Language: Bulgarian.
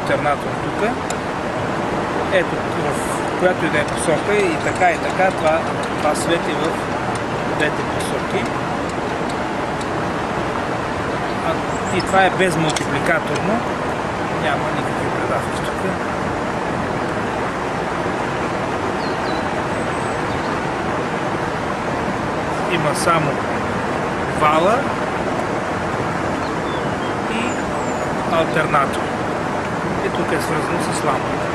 алтернатор тук. Ето, в която и да е посока и така, това свети в двете посоки. И това е без мултипликаторно. Няма никакви предавки тук. Има само вала и алтернатор. И тук е свързано с лампата.